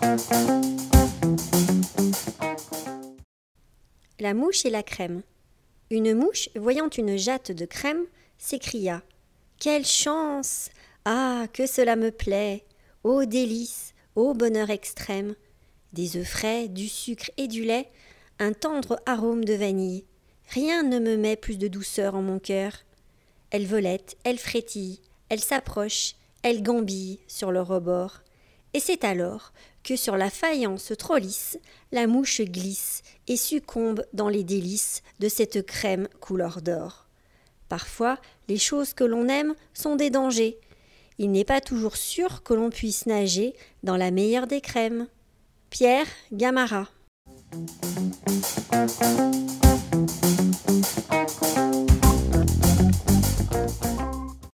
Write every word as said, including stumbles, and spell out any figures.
La mouche et la crème. Une mouche, voyant une jatte de crème, s'écria « Quelle chance! Ah, que cela me plaît! Ô délice! Ô bonheur extrême! Des œufs frais, du sucre et du lait, un tendre arôme de vanille. Rien ne me met plus de douceur en mon cœur. » Elle volette, elle frétille, elle s'approche, elle gambille sur le rebord. Et c'est alors que sur la faïence trop lisse, la mouche glisse et succombe dans les délices de cette crème couleur d'or. Parfois, les choses que l'on aime sont des dangers. Il n'est pas toujours sûr que l'on puisse nager dans la meilleure des crèmes. Pierre Gamarra.